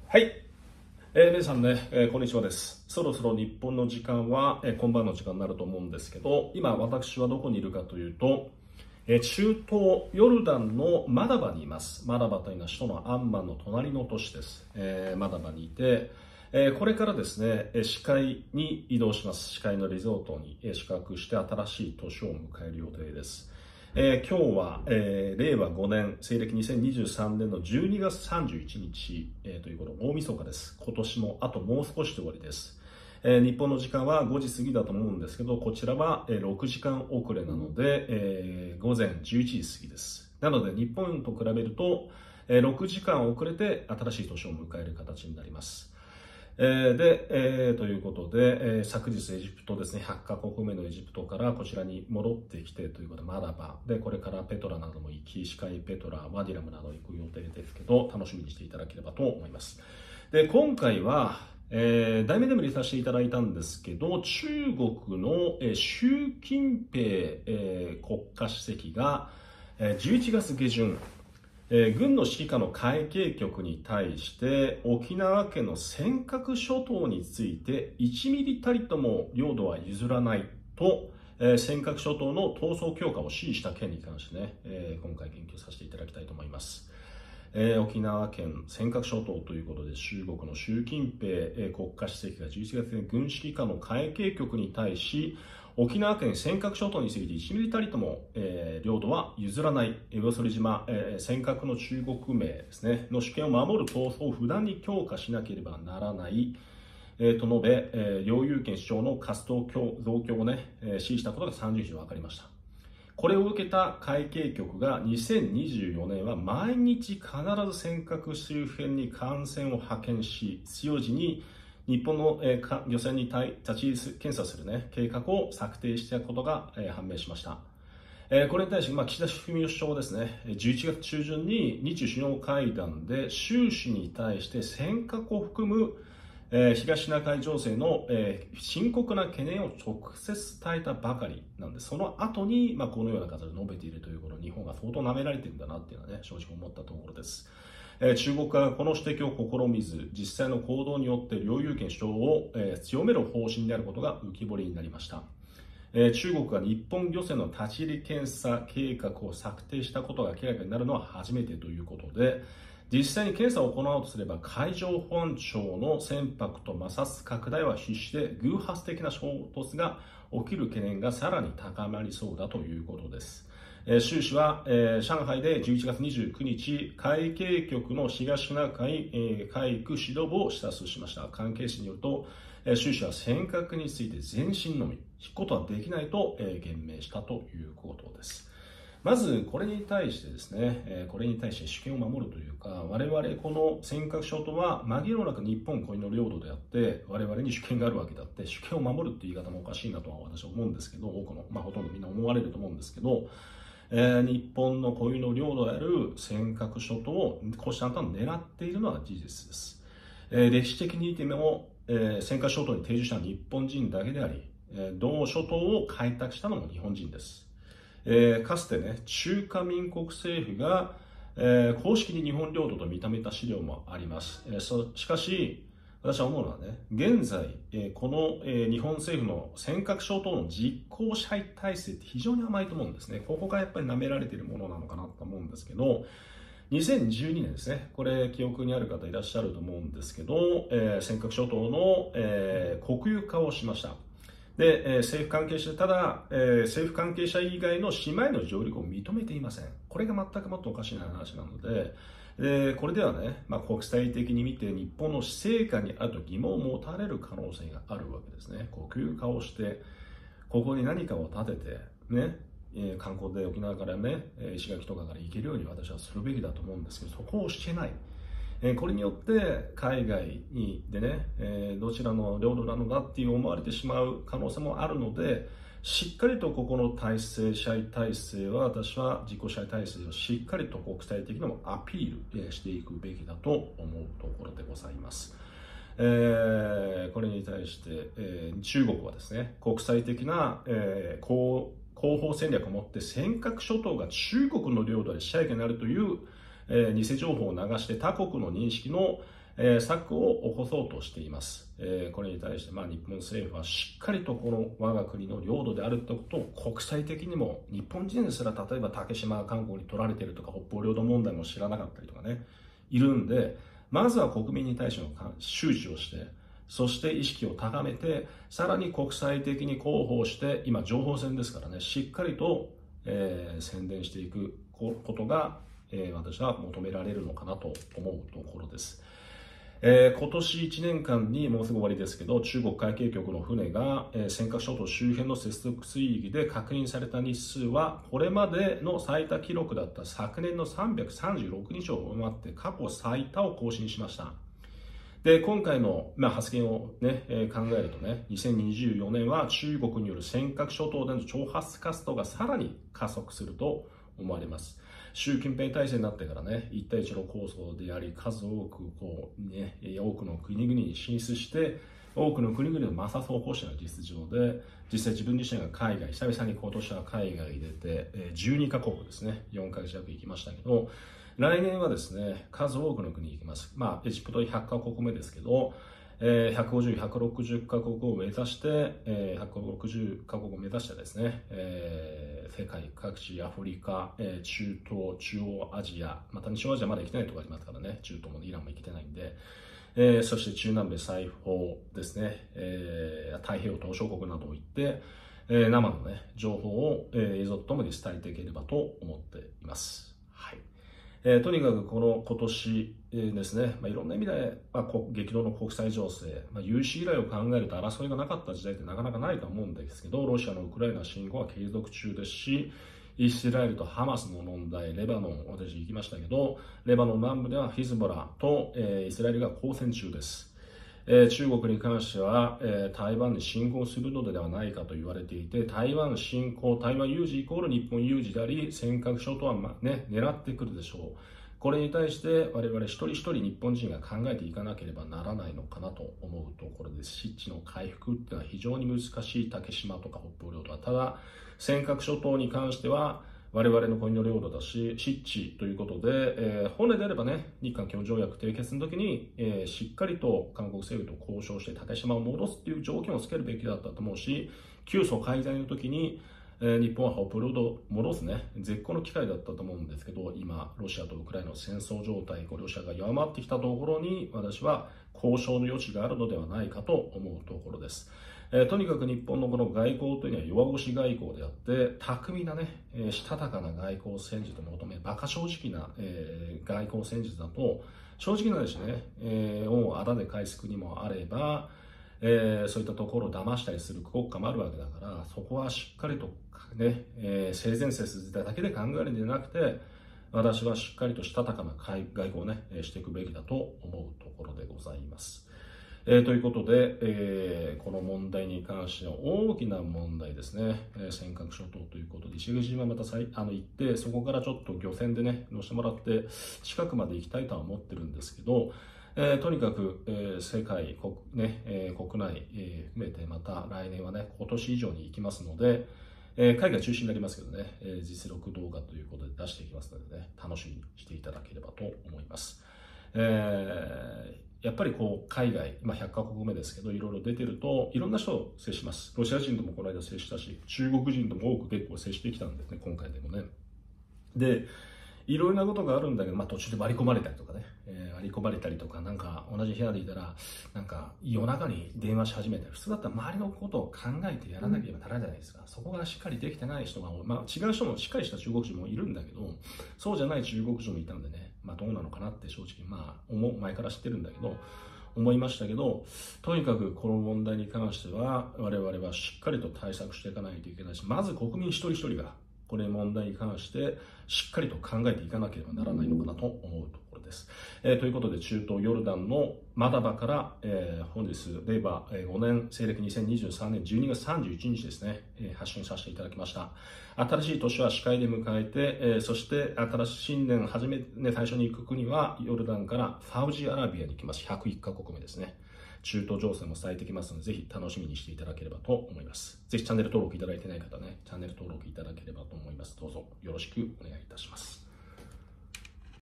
はい、皆さんね、こんにちはです。そろそろ日本の時間は、今晩の時間になると思うんですけど、今私はどこにいるかというと、中東ヨルダンのマダバにいます。マダバというのは首都のアンマンの隣の都市です。マダバにいて、これからですね、死海に移動します。死海のリゾートに宿泊して新しい年を迎える予定です。今日は、令和5年、西暦2023年の12月31日、ということ、大晦日です。今年もあともう少しで終わりです。日本の時間は5時過ぎだと思うんですけど、こちらは、6時間遅れなので、午前11時過ぎです。なので、日本と比べると、6時間遅れて新しい年を迎える形になります。ということで、昨日エジプトですね、100カ国目のエジプトからこちらに戻ってきてということで、マダバで、これからペトラなども行き、シカイペトラ、ワディラムなど行く予定ですけど、楽しみにしていただければと思います。で、今回は、題名でも入れさせていただいたんですけど、中国の、習近平、国家主席が、11月下旬、軍の指揮下の海警局に対して沖縄県の尖閣諸島について1ミリたりとも領土は譲らないと、尖閣諸島の闘争強化を指示した件に関してね、今回言及させていただきたいと思います。沖縄県尖閣諸島ということで、中国の習近平、国家主席が11月に軍指揮下の海警局に対し、沖縄県尖閣諸島について1ミリたりとも、領土は譲らない、魚反島、尖閣の中国名ですね、の主権を守る闘争を不断に強化しなければならない、と述べ、領有権主張の活動増強をね、指示したことが30日分かりました。これを受けた海警局が2024年は毎日必ず尖閣周辺に艦船を派遣し、必要時に日本の漁船に立ち入り検査する、ね、計画を策定したことが判明しました。これに対して、岸田文雄首相ですね、11月中旬に日首脳会談で習氏に対して尖閣を含む東シナ海情勢の深刻な懸念を直接伝えたばかりなんで、その後にこのような形で述べているということ、日本が相当舐められているんだなっていうのはね、正直思ったところです。中国側がこの指摘を試みず、実際の行動によって領有権主張を強める方針であることが浮き彫りになりました。中国が日本漁船の立ち入り検査計画を策定したことが明らかになるのは初めてということで、実際に検査を行おうとすれば海上保安庁の船舶と摩擦拡大は必至で、偶発的な衝突が起きる懸念がさらに高まりそうだということです。習氏は、上海で11月29日、海警局の東シナ海、海区指導部を視察しました。関係者によると、習氏は尖閣について全身のみ引くことはできないと、言明したということです。まずこれに対してですね、これに対して主権を守るというか、我々この尖閣諸島は紛れもなく日本固有の領土であって、我々に主権があるわけであって、主権を守るっていう言い方もおかしいなとは私は思うんですけど、多くの、ほとんどみんな思われると思うんですけど、日本の固有の領土である尖閣諸島を虎視眈々狙っているのは事実です。歴史的に見ても、尖閣諸島に定住したのは日本人だけであり、同諸島を開拓したのも日本人です。かつてね、中華民国政府が、公式に日本領土と認めた資料もあります。しかし、私は思うのはね、現在、この、日本政府の尖閣諸島の実効支配体制って非常に甘いと思うんですね。ここがやっぱり舐められているものなのかなと思うんですけど、2012年ですね、これ記憶にある方いらっしゃると思うんですけど、尖閣諸島の、国有化をしました。で、政府関係者、ただ、政府関係者以外の島への上陸を認めていません。これが全くもっとおかしな話なので、これではね、国際的に見て日本の施政下にあると疑問を持たれる可能性があるわけですね。国有化をして、ここに何かを建てて、ね、観光で沖縄からね、石垣とかから行けるように私はするべきだと思うんですけど、そこをしてない。これによって海外にでね、どちらの領土なのかっていう思われてしまう可能性もあるので、しっかりとここの体制、支配体制は、私は自己支配体制をしっかりと国際的にもアピールしていくべきだと思うところでございます。これに対して、中国はですね、国際的な、広報戦略を持って尖閣諸島が中国の領土で支配下になるという、偽情報を流して他国の認識の、 策を起こそうとしています。これに対して、日本政府はしっかりとこの我が国の領土であるということを国際的にも、日本人ですら例えば竹島が韓国に取られているとか北方領土問題も知らなかったりとかね、いるんで、まずは国民に対しての周知をして、そして意識を高めて、さらに国際的に広報して、今情報戦ですからね、しっかりと、宣伝していくことが、私は求められるのかなと思うところです。今年1年間にもうすぐ終わりですけど、中国海警局の船が、尖閣諸島周辺の接続水域で確認された日数は、これまでの最多記録だった昨年の336日を上回って過去最多を更新しました。で、今回の、発言を、ね考えるとね、2024年は中国による尖閣諸島での挑発活動がさらに加速すると思われます。習近平体制になってからね、一帯一路構想であり、数多く多くの国々に進出して、多くの国々の摩擦を起こした実情で、実際自分自身が海外、久々に今年は海外に出て、12カ国ですね、4ヶ月弱行きましたけど、来年はですね、数多くの国に行きます。エジプト100カ国目ですけど、150、160カ国を目指して、160カ国を目指してですね、世界各地、アフリカ、中東、中央アジア、また西欧アジアまだ行きてないところありますからね、中東もイランも行けてないんで、そして中南米最方ですね、太平洋島しょ国などを行って、生のね、情報を、映像とともに伝えていければと思っています。はい。とにかく今年ですね、いろんな意味で、激動の国際情勢、有史以来を考えると争いがなかった時代ってなかなかないと思うんですけど、ロシアのウクライナ侵攻は継続中ですし、イスラエルとハマスの問題、レバノン、私行きましたけど、レバノン南部ではヒズボラと、イスラエルが交戦中です。中国に関しては、台湾に侵攻するのではないかと言われていて、台湾侵攻、台湾有事イコール日本有事であり、尖閣諸島は狙ってくるでしょう。これに対して我々一人一人日本人が考えていかなければならないのかなと思うところです。湿地の回復っていうのは非常に難しい竹島とか北方領土は、ただ尖閣諸島に関しては我々の国の領土だし、湿地ということで、本来であればね、日韓共同条約締結の時に、しっかりと韓国政府と交渉して竹島を戻すっていう条件をつけるべきだったと思うし、旧ソ開催の時に、日本は北方領土を戻すね、絶好の機会だったと思うんですけど、今、ロシアとウクライナの戦争状態、ロシアが弱まってきたところに、私は交渉の余地があるのではないかと思うところです。とにかく日本のこの外交というのは弱腰外交であって、巧みなね、したたかな外交戦術を求め、馬鹿正直な、外交戦術だと、正直なですね、恩をあだで返す国もあれば、そういったところを騙したりする国家もあるわけだから、そこはしっかりとね、性善説だけで考えるんじゃなくて、私はしっかりとしたたかな外交をね、していくべきだと思うところでございます。ということで、この問題に関しては大きな問題ですね、尖閣諸島ということで、石口島また行って、そこからちょっと漁船でね、乗せてもらって、近くまで行きたいとは思ってるんですけど、とにかく、世界、国内、含めて、また来年はね、今年以上に行きますので、海外中心になりますけどね、実録動画ということで出していきますのでね、楽しみにしていただければと思います。やっぱり海外、今100カ国目ですけど、いろいろ出てると、いろんな人を接します。ロシア人ともこの間接したし、中国人とも多く結構接してきたんですね、今回でもね。で、いろいろなことがあるんだけど、途中で割り込まれたりとかね、割り込まれたりとか、なんか同じ部屋でいたら、なんか夜中に電話し始めたり、普通だったら周りのことを考えてやらなければならないじゃないですか。そこがしっかりできてない人が多い。違う人もしっかりした中国人もいるんだけど、そうじゃない中国人もいたんでね、どうなのかなって正直、前から知ってるんだけど、思いましたけど、とにかくこの問題に関しては、我々はしっかりと対策していかないといけないし、まず国民一人一人が、これ問題に関してしっかりと考えていかなければならないのかなと思うところです。ということで、中東ヨルダンのマダバから、本日、令和5年、西暦2023年12月31日ですね、発信させていただきました。新しい年は司会で迎えて、そして新しい新年最初に行く国はヨルダンからサウジアラビアに行きます。101カ国目ですね。中東情勢も伝えてきますので、ぜひ楽しみにしていただければと思います。ぜひチャンネル登録いただいてない方ね、チャンネル登録いただければと思います。どうぞよろしくお願いいたします。